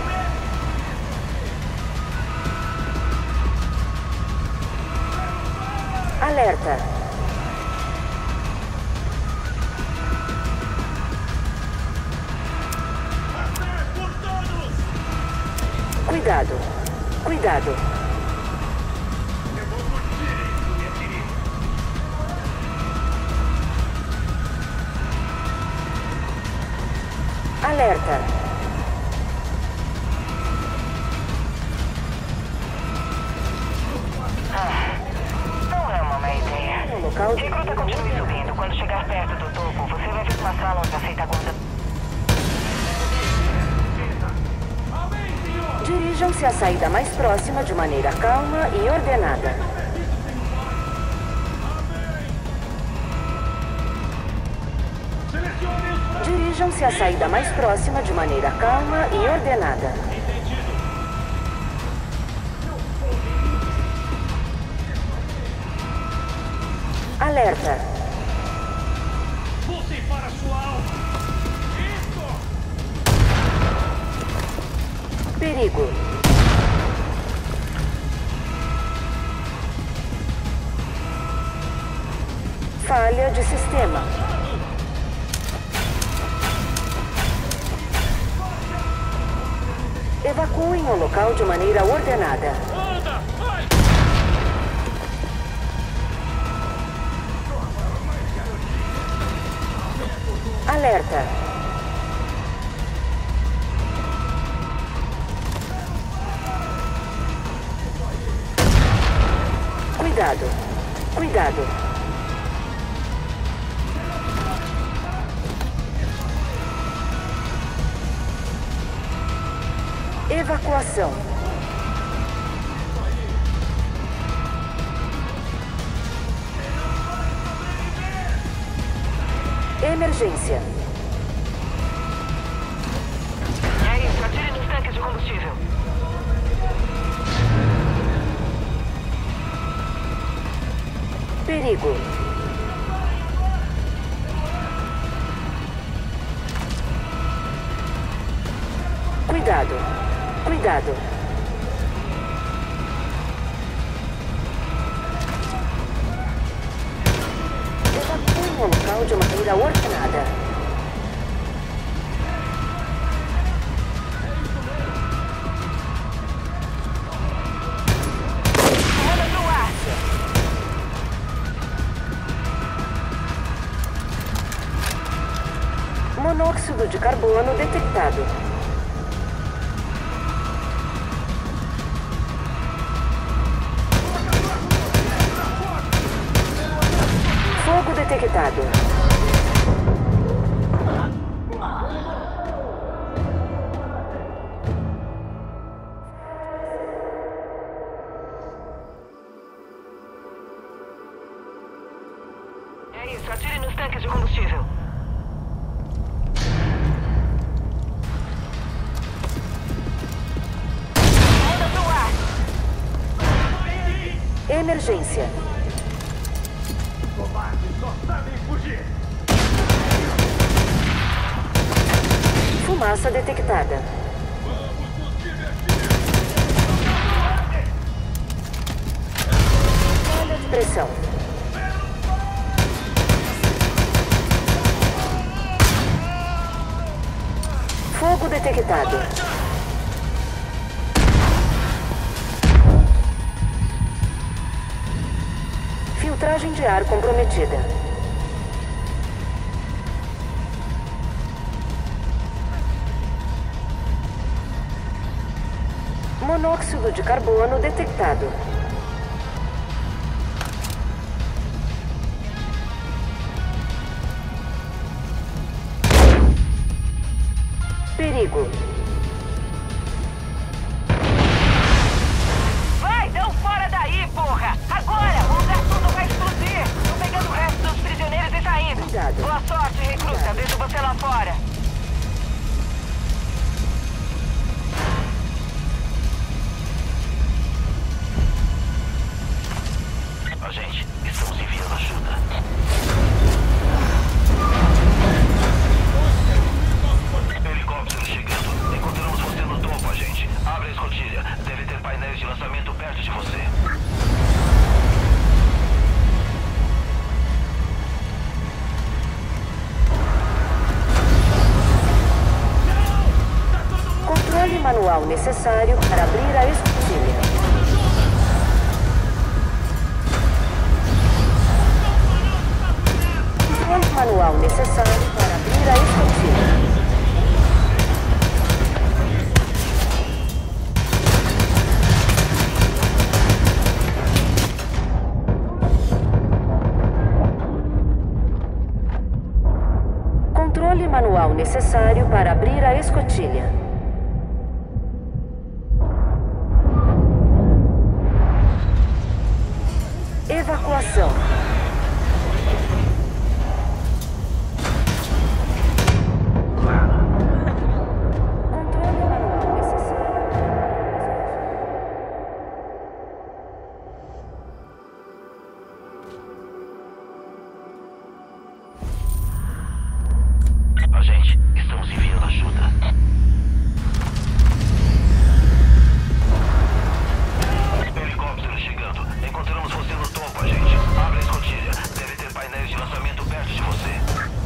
Alerta. Cuidado. Cuidado. Alerta. Ah, não é uma má ideia. Recruta, continue subindo. Quando chegar perto do topo, você vai ver uma sala onde aceita a guarda. Dirijam-se à saída mais próxima de maneira calma e ordenada. Dirijam-se à saída mais próxima de maneira calma e ordenada. Alerta. Voltem para sua alma! Isso! Perigo. Falha de sistema. Evacuem o local de maneira ordenada. Anda! Vai! Alerta. Cuidado. Cuidado. Evacuação. Emergência. Perigo. Cuidado. Cuidado. Evacue o local de maneira ordenada. Monóxido de carbono detectado. Fogo detectado. É isso, atire nos tanques de combustível. Emergência. Covardes só sabem fugir. Fumaça detectada. Falha de pressão. Fogo detectado. Filtragem de ar comprometida. Monóxido de carbono detectado. Perigo. Vai, dão fora daí, porra! Agora! O lugar todo vai explodir! Tô pegando o resto dos prisioneiros e saindo! Cuidado. Boa sorte, recruta! Vejo você lá fora! Agente, estamos enviando ajuda. Helicóptero chegando. Encontramos você no topo, agente. Abre a escotilha. Deve ter painéis de lançamento perto de você. Controle manual necessário para abrir a escotilha. Controle manual necessário para abrir a escotilha. Controle manual necessário para abrir a escotilha. Evacuação. Controle manual necessário. Agente, estamos enviando ajuda. Helicóptero chegando. Encontramos você no topo, agente. Abre a escotilha. Deve ter painéis de lançamento perto de você.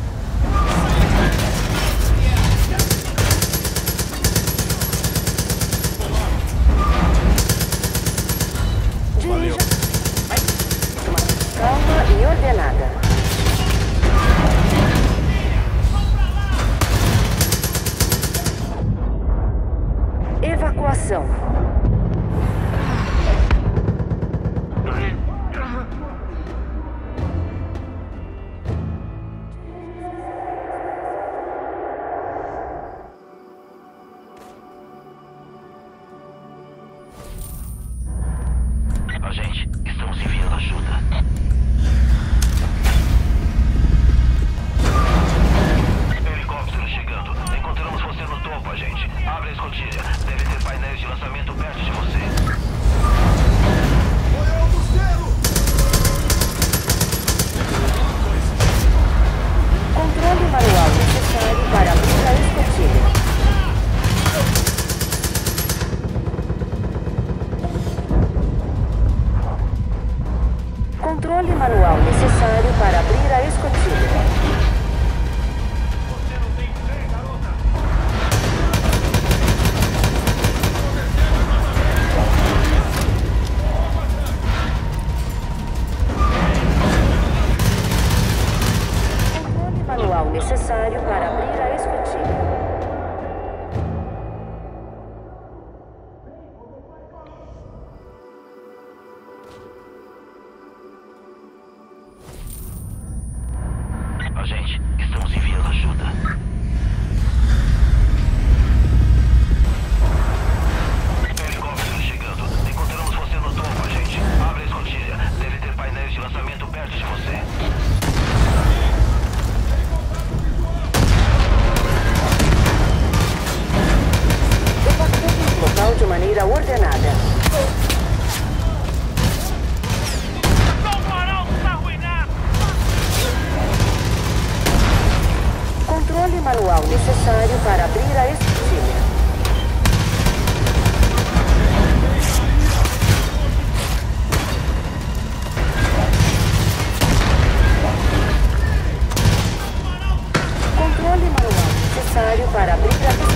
Dirija. Calma e ordenada. Evacuação. Agente, estamos enviando ajuda. Helicóptero chegando. Encontramos você no topo, agente. Abre a escotilha. Deve ter painéis de lançamento perto de você. Olhão do selo! ordenada. Controle manual necessário para abrir a escotilha. Controle manual necessário para abrir a